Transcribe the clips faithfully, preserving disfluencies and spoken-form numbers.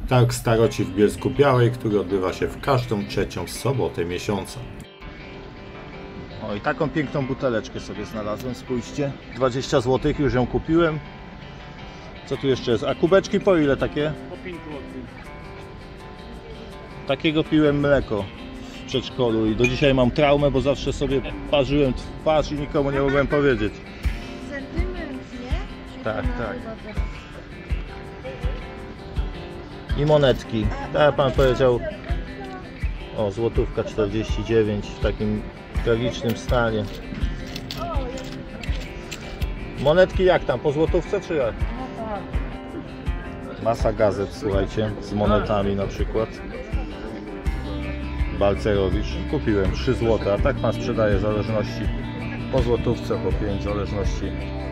Targ Staroci w Bielsku-Białej, który odbywa się w każdą trzecią sobotę miesiąca. O, i taką piękną buteleczkę sobie znalazłem, spójrzcie, dwadzieścia złotych, już ją kupiłem. Co tu jeszcze jest? A kubeczki po ile takie? Po pięć złotych. Takiego piłem mleko w przedszkolu i do dzisiaj mam traumę, bo zawsze sobie parzyłem twarz i nikomu nie mogłem powiedzieć. Sentyment, nie? Tak, tak. I monetki. Tak jak pan powiedział, o, złotówka czterdzieści dziewięć w takim tragicznym stanie. Monetki jak tam? Po złotówce czy jak? Masa gazet, słuchajcie, z monetami na przykład. Balcerowicz. Kupiłem trzy złote, a tak pan sprzedaje w zależności po złotówce, po pięć, w zależności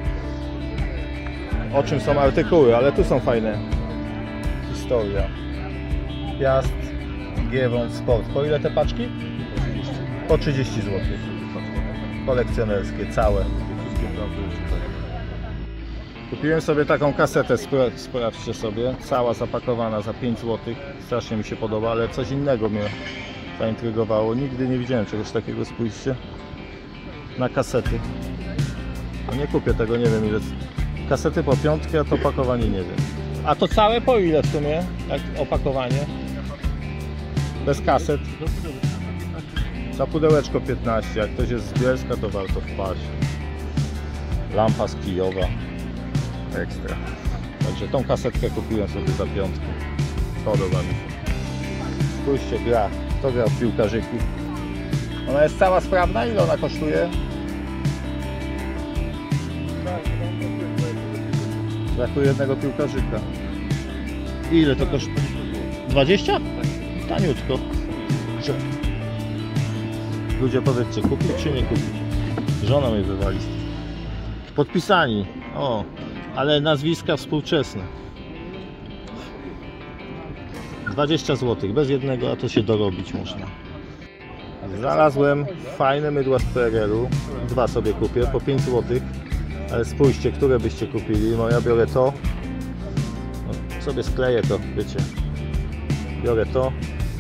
o czym są artykuły, ale tu są fajne. Historia. Piast, Giewont, Sport. Po ile te paczki? Po trzydzieści złotych. Kolekcjonerskie, całe. Kupiłem sobie taką kasetę, sprawdźcie sobie. Cała zapakowana za pięć złotych. Strasznie mi się podoba, ale coś innego mnie zaintrygowało. Nigdy nie widziałem czegoś takiego, spójrzcie. Na kasety. No nie kupię tego, nie wiem ile. Kasety po piątkę, a to opakowanie nie wiem. A to całe po ile w sumie? Jak opakowanie? Bez kaset? Za pudełeczko piętnaście. Jak ktoś jest z Bielska, to warto wpaść. Lampa z Kijowa. Ekstra. Także tą kasetkę kupiłem sobie za piątkę. Podoba mi się. Spójrzcie, gra. Kto gra w piłkarzyków? Ona jest cała sprawna? Ile ona kosztuje? Brakuje jednego piłkarzyka. Ile to kosztuje? dwadzieścia? Taniutko. Ludzie, powiedzcie, kupić czy nie kupić? Żona mnie wywali. Podpisani. O, ale nazwiska współczesne. dwadzieścia złotych, bez jednego, a to się dorobić można. Znalazłem fajne mydła z P R L u. Dwa sobie kupię, po pięć złotych. Ale spójrzcie, które byście kupili. No ja biorę to. No, sobie skleję to, wiecie. Biorę to.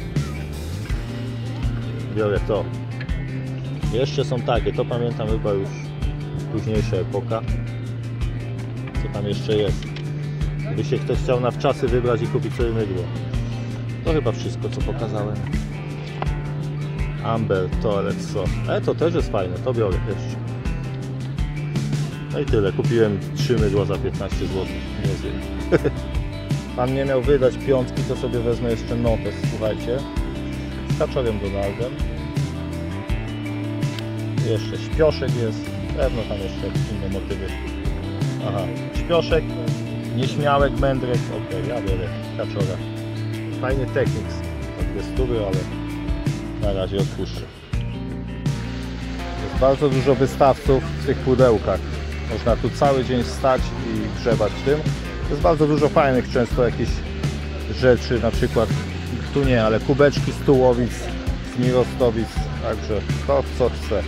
Biorę to. Jeszcze są takie, to pamiętam chyba już późniejsza epoka. Co tam jeszcze jest? Gdyby się ktoś chciał na wczasy wybrać i kupić sobie mydło. To chyba wszystko, co pokazałem. Amber, Toilet Soft. Ale to też jest fajne, to biorę jeszcze. No i tyle, kupiłem trzy mydła za piętnaście złotych. Nie zjem. Pan nie miał wydać piątki, to sobie wezmę jeszcze notes, słuchajcie. Z Kaczorem Donaldem. Jeszcze śpioszek jest. Pewno tam jeszcze inne motywy. Aha, śpioszek, nieśmiałek, mędrek. Ok, ja biorę Kaczora. Fajny Technics. Tak bez tuby, ale na razie odpuszczę. Jest bardzo dużo wystawców w tych pudełkach. Można tu cały dzień stać i grzebać w tym. Jest bardzo dużo fajnych często jakichś rzeczy, na przykład tu nie, ale kubeczki z tułowic, z mirostowic, także to co chce.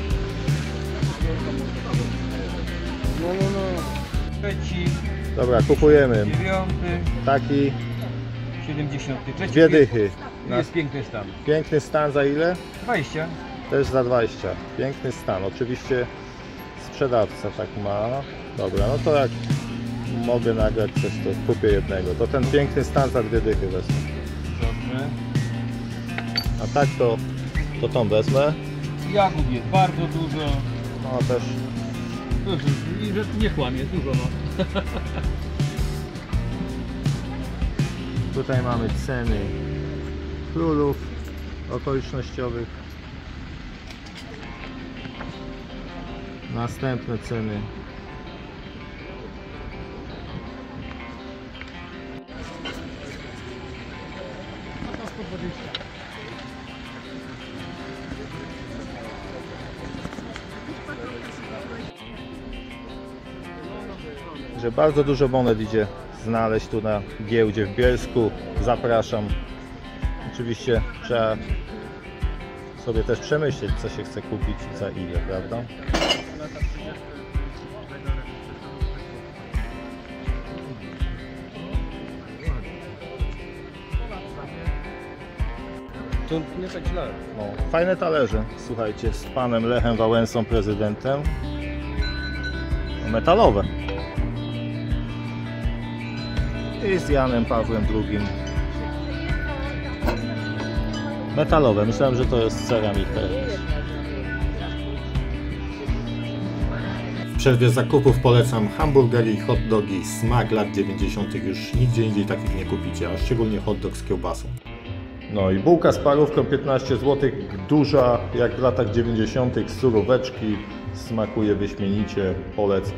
No, no, no. Trzeci. Dobra, kupujemy. Dziewiąty. Taki. Siedemdziesiąty. Trzeci. Dwie dychy. Jest piękny stan. Piękny stan za ile? Dwadzieścia. Też za dwadzieścia. Piękny stan. Oczywiście sprzedawca tak ma. Dobra, no to jak mogę nagrać coś, to kupię jednego. To ten piękny stan za dwie dychy wezmę. Dobrze. A tak to, to tą wezmę. Jagód jest bardzo dużo. No też. Dużo. I że nie kłamie, dużo no. Tutaj mamy ceny królów okolicznościowych. Następne ceny. Że bardzo dużo monet idzie znaleźć tu na giełdzie w Bielsku. Zapraszam. Oczywiście trzeba sobie też przemyśleć, co się chce kupić i za ile, prawda? To nie tak źle. No, fajne talerze, słuchajcie, z panem Lechem Wałęsą, prezydentem. Metalowe. I z Janem Pawłem drugim. Metalowe, myślałem, że to jest ceramika. W przerwie zakupów polecam hamburgery i hot dogi. Smak lat dziewięćdziesiątych już nigdzie indziej takich nie kupicie, a szczególnie hot dog z kiełbasą. No i bułka z parówką piętnaście złotych, duża, jak w latach dziewięćdziesiątych, suróweczki, smakuje wyśmienicie, polecam.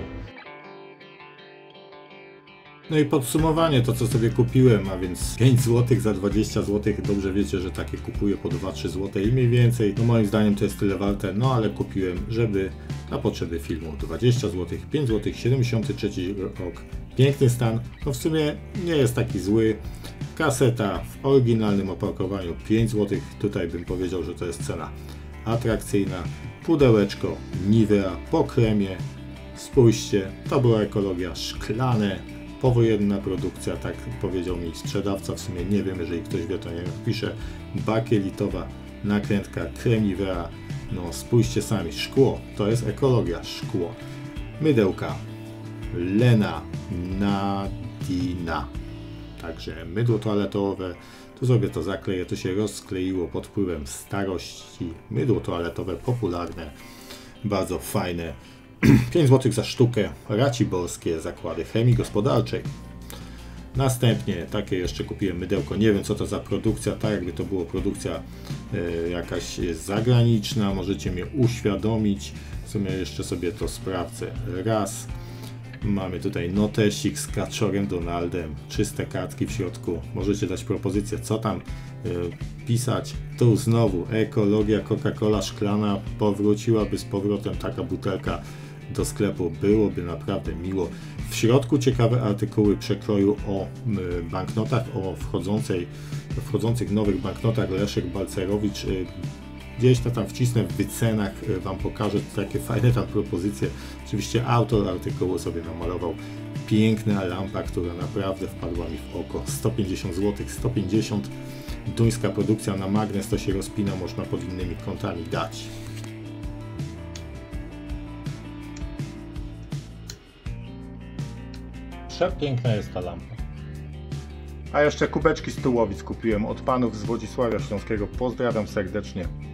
No i podsumowanie, to co sobie kupiłem, a więc pięć złotych za dwadzieścia złotych, dobrze wiecie, że takie kupuję po dwa trzy złote i mniej więcej, no moim zdaniem to jest tyle warte, no ale kupiłem, żeby na potrzeby filmu dwadzieścia złotych, pięć złotych, siedemdziesiąty trzeci rok, piękny stan, no w sumie nie jest taki zły, kaseta w oryginalnym opakowaniu pięć złotych, tutaj bym powiedział, że to jest cena atrakcyjna, pudełeczko Nivea po kremie, spójrzcie, to była ekologia, szklane, powojenna produkcja, tak powiedział mi sprzedawca, w sumie nie wiem, jeżeli ktoś wie, to nie pisze, bakielitowa nakrętka, krem Nivea, no spójrzcie sami, szkło, to jest ekologia, szkło, mydełka, Lena Nadina, także mydło toaletowe, tu sobie to zakleję, to się rozkleiło pod wpływem starości, mydło toaletowe popularne, bardzo fajne, pięć złotych za sztukę, raciborskie zakłady chemii gospodarczej. Następnie takie jeszcze kupiłem mydełko, nie wiem co to za produkcja, tak jakby to było produkcja e, jakaś zagraniczna, możecie mnie uświadomić, w sumie jeszcze sobie to sprawdzę raz. Mamy tutaj notesik z kaczorem Donaldem, czyste kartki w środku, możecie dać propozycję co tam e, pisać. Tu znowu ekologia, Coca-Cola szklana, powróciłaby z powrotem taka butelka do sklepu, byłoby naprawdę miło. W środku ciekawe artykuły przekroju o y, banknotach, o wchodzącej, wchodzących nowych banknotach. Leszek Balcerowicz, y, gdzieś to tam wcisnę w wycenach, y, wam pokażę takie fajne tam propozycje. Oczywiście autor artykułu sobie namalował, piękna lampa, która naprawdę wpadła mi w oko, sto pięćdziesiąt złotych, sto pięćdziesiąt, duńska produkcja, na magnes to się rozpina, można pod innymi kątami dać. Przepiękna jest ta lampa. A jeszcze kubeczki z tułowic kupiłem od panów z Wodzisławia Śląskiego. Pozdrawiam serdecznie.